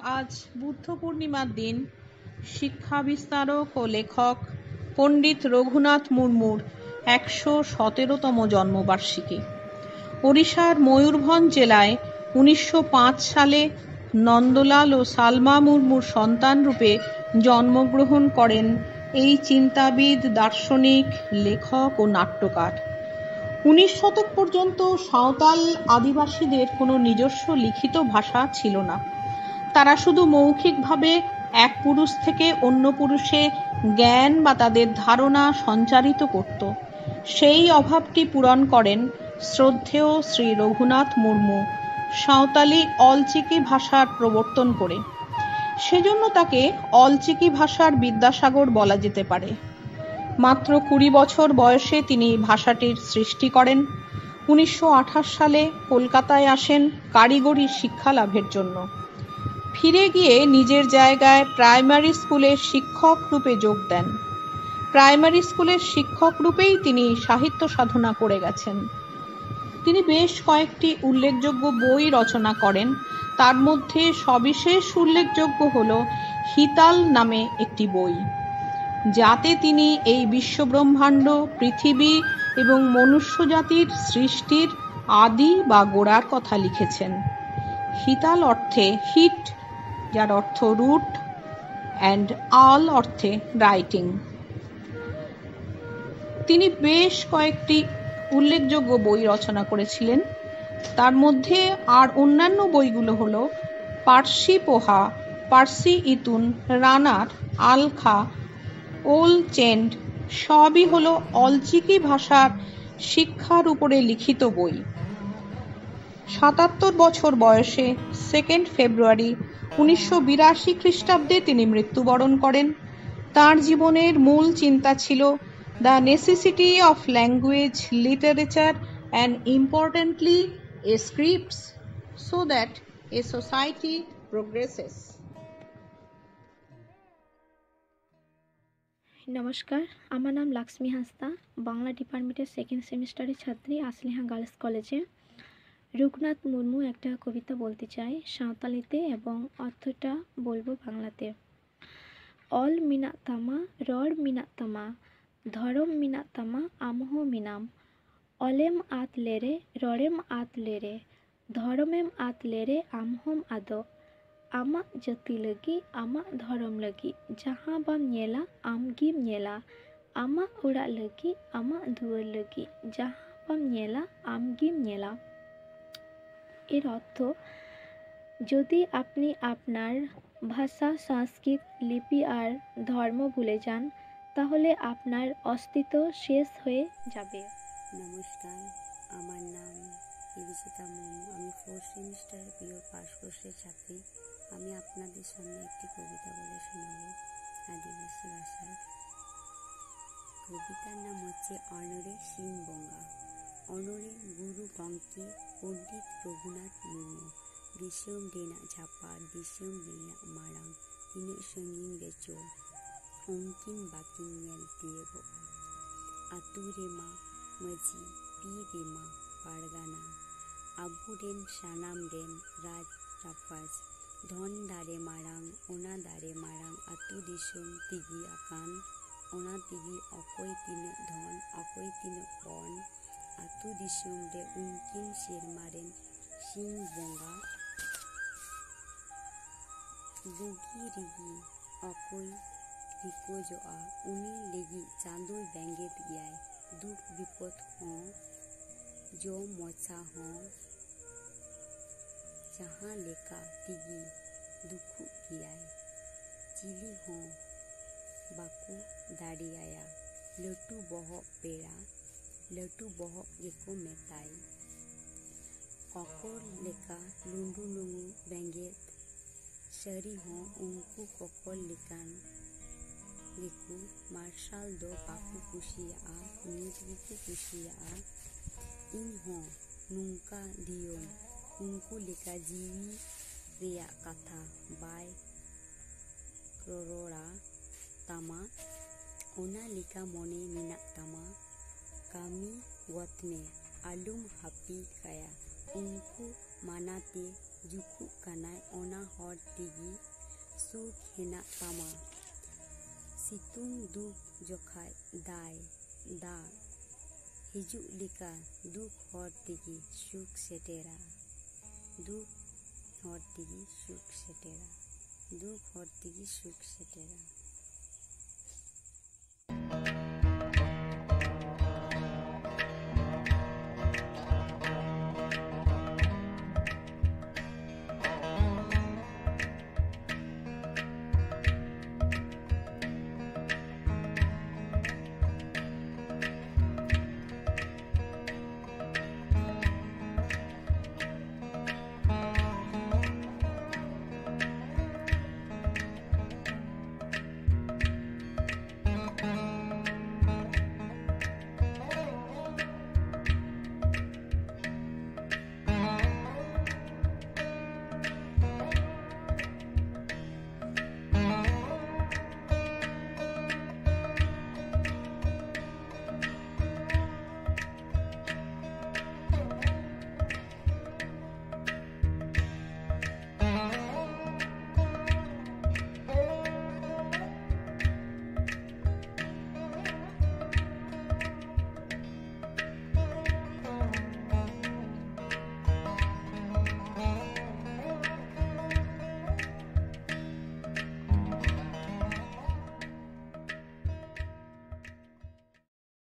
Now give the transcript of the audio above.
আজ বুদ্ধ পূর্ণিমার দিন শিক্ষা বিস্তারক ও লেখক পণ্ডিত রঘুনাথ মুর্মুর ১১৭তম জন্মবার্ষিকী। ওড়িশার ময়ূরভঞ্জ জেলায় ১৯০৫ সালে নন্দলাল ও সালমা মুর্মুর সন্তান রূপে জন্মগ্রহণ করেন এই চিন্তাবিদ, দার্শনিক, লেখক ও নাট্যকার। ১৯ শতক পর্যন্ত সাঁওতাল আদিবাসীদের কোনো নিজস্ব লিখিত ভাষা ছিল না। তারা শুধু মৌখিকভাবে এক পুরুষ থেকে অন্য পুরুষে জ্ঞান বা তাদের ধারণা সঞ্চারিত করত। সেই অভাবটি পূরণ করেন শ্রদ্ধেয় শ্রী রঘুনাথ মুর্মু সাঁওতালি অলচিকি ভাষার প্রবর্তন করে। সেজন্য তাকে অলচিকি ভাষার বিদ্যাসাগর বলা যেতে পারে। মাত্র ২০ বছর বয়সে তিনি ভাষাটির সৃষ্টি করেন। ১৯২৮ সালে কলকাতায় আসেন কারিগরি শিক্ষা লাভের জন্য। ফিরে গিয়ে নিজের জায়গায় প্রাইমারি স্কুলের শিক্ষক রূপে যোগ দেন। প্রাইমারি স্কুলের শিক্ষক রূপেই তিনি সাহিত্য সাধনা করে গেছেন। তিনি বেশ কয়েকটি উল্লেখযোগ্য বই রচনা করেন। তার মধ্যে সবিশেষ উল্লেখযোগ্য হল হিতাল নামে একটি বই, যাতে তিনি এই বিশ্বব্রহ্মাণ্ড, পৃথিবী এবং মনুষ্যজাতির সৃষ্টির আদি বা গোড়ার কথা লিখেছেন। হিতাল অর্থে হিট, যার অর্থ রুট, অ্যান্ড আল অর্থে রাইটিং। তিনি বেশ কয়েকটি উল্লেখযোগ্য বই রচনা করেছিলেন। তার মধ্যে আর অন্যান্য বইগুলো হল পার্সি পোহা, পার্সি ইতুন, রানার, আলখা, ওল চেন্ড, সবই হল অলচিকি ভাষার শিক্ষার উপরে লিখিত বই। ৭৭ বছর বয়সে 2 ফেব্রুয়ারি ১৯৮২ খ্রিস্টাব্দে তিনি মৃত্যুবরণ করেন। তাঁর জীবনের মূল চিন্তা ছিল the necessity of language, literature and importantly a scripts so that a society progresses. নমস্কার, আমার নাম লাক্সমি হাঁসদা, বাংলা ডিপার্টমেন্টের 2nd সেমিস্টারের ছাত্রী, আসলিহা গার্লস কলেজে। রঘুনাথ মুর্মু একটা কবিতা বলতে চাই সাঁওতালিতে এবং অর্থটা বলবো বাংলাতে। অল মিনাগ তামা, রড় মিনাগ তামা, ধরম মিনাগ তামা, আমহ মিনাম, অলেম আত লেরে, রড়েম আত লেরে, ধরমেম আত লেরে, আমহম আদো, amag jati lagi, amag dhorom lagi, jahan bam nyela, am gim nyela, amag orak lagi, amag duar lagi, jahan bam nyela, am gim nyela। এর অর্থ, যদি আপনি আপনার ভাষা, সংস্কৃত, লিপি আর ধর্ম ভুলে যান, তাহলে আপনার অস্তিত্ব শেষ হয়ে যাবে। নমস্কার, আমার নাম ইরিচিতা মুর্মু। আমি 4th সেমিস্টারের পিওর পাস কোর্সের ছাত্রী। আমি আপনাদের সামনে একটি কবিতা বলে শোনাব আদিবাসী ভাষায়। কবিতার নাম হচ্ছে অনরে সিং বঙ্গা। অনরে গুরু গঙ্কে পণ্ডিত রঘুনাথ মুর্মু, দিসম রেনাᱜ ঝাপা, দিসম রেনাᱜ মাᱲᱟᱝ, ᱛᱤᱱᱟᱹᱜ ᱥᱟᱺᱜᱤᱧ ᱨᱮᱪᱚ ᱩᱱᱠᱤᱱ ᱵᱟᱠᱤᱱ ᱧᱮᱞ ᱛᱤᱭᱳᱜᱚᱜᱼᱟ। ᱟᱹᱛᱩ ᱨᱮᱢᱟ ᱢᱟᱺᱡᱷᱤ, ᱯᱤᱨ ᱨᱮᱢᱟ ᱯᱟᱨᱜᱟᱱᱟ, ᱟᱵᱚᱨᱮᱱ ᱥᱟᱱᱟᱢ ᱨᱮᱱ ᱨᱟᱡᱽ ᱨᱟᱯᱟᱡᱽ, ᱫᱷᱚᱱ ᱫᱟᱲᱮ ᱢᱟᱲᱟᱝ, ᱚᱱᱟ ᱫᱟᱲᱮ ᱢᱟᱲᱟᱝ ᱟᱹᱛᱩ ᱫᱤᱥᱚᱢ ᱛᱤᱜᱤ ᱟᱠᱟᱱ, ᱚᱱᱟ ᱛᱤᱜᱤ ᱚᱠᱚᱭ ᱛᱤᱱᱟᱹᱜ ᱫᱷᱚᱱ, ᱚᱠᱚᱭ ᱛᱤᱱᱟᱹᱜ ᱯᱚᱱ, ᱟᱹᱛᱩ ᱫᱤᱥᱚᱢ ᱨᱮ ᱩᱱᱠᱤᱱ ᱥᱮᱨᱢᱟ ᱨᱮᱱ ᱥᱤᱧ ᱵᱚᱸᱜᱟ, ᱵᱩᱜᱤ ᱨᱤᱜᱤ ᱚᱠᱚᱭ ᱨᱤᱠᱚᱡᱚᱜᱼᱟ, ᱩᱱᱤ ᱞᱟᱹᱜᱤᱫ ᱪᱟᱸᱫᱳᱭ ᱵᱮᱸᱜᱮᱫ ᱜᱮᱭᱟᱭ, ᱫᱩᱠ ᱵᱤᱯᱚᱫ ᱦᱚᱸ ᱡᱚ ᱢᱚᱪᱟ ᱦᱚᱸ ᱡᱟᱦᱟᱸ ᱞᱮᱠᱟ ᱛᱤᱜᱤ ᱫᱩᱠᱩᱜ ᱜᱮᱭᱟᱭ, ᱪᱤᱞᱤ ᱦᱚᱸ ᱵᱟᱠᱚ ᱫᱟᱲᱮᱭᱟᱭᱟ, ᱞᱟᱹᱴᱩ ᱵᱚᱦᱚᱜ ᱯᱮᱲᱟ, ᱞᱟᱹᱴᱩ ᱵᱚᱦᱚᱜ ᱜᱮᱠᱚ ᱢᱮᱛᱟᱭ, ᱠᱚᱠᱚᱨ ᱞᱮᱠᱟ ᱞᱩᱸᱰᱩ ᱞᱩᱸᱜᱩ ᱵᱮᱸᱜᱮᱫ, ᱥᱟᱹᱨᱤ ᱦᱚᱸ ᱩᱱᱠᱩ ᱠᱚᱠᱚᱨ ᱞᱮᱠᱟᱱ ᱜᱮᱠᱚ, ᱢᱟᱨᱥᱟᱞ ᱫᱚ ᱵᱟᱠᱚ ᱠᱩᱥᱤᱭᱟᱜᱼᱟ, ᱧᱩᱛ ᱜᱮᱠᱚ ᱠᱩᱥᱤᱭᱟᱜᱼᱟ, ᱤᱧ ᱦᱚᱸ ᱱᱚᱝᱠᱟ ᱫᱤᱭᱚᱱ, ᱩᱱᱠᱩ ᱞᱮᱠᱟ ᱡᱤᱣᱤ ᱨᱮᱭᱟᱜ ᱠᱟᱛᱷᱟ ᱵᱟᱭ ᱨᱚᱨᱚᱲᱟ ᱛᱟᱢᱟ, ᱚᱱᱟ ᱞᱮᱠᱟ ᱢᱚᱱᱮ ᱢᱮᱱᱟᱜ ᱛᱟᱢᱟ, ᱠᱟᱹᱢᱤ ᱜᱚᱫ ᱢᱮ, ᱟᱞᱚᱢ ᱦᱟᱹᱯᱤ ᱠᱟᱭᱟ, उनको मानाते जुकुक कानाय ओना हर तेगी सुख हेना तामा सितुंग दुख जखाय दाय दा हिजुक लेका दुख हर तेगी सुख सेटेरा दुख हर तेगी सुख सेटेरा दुख हर तेगी सुख सेटेरा।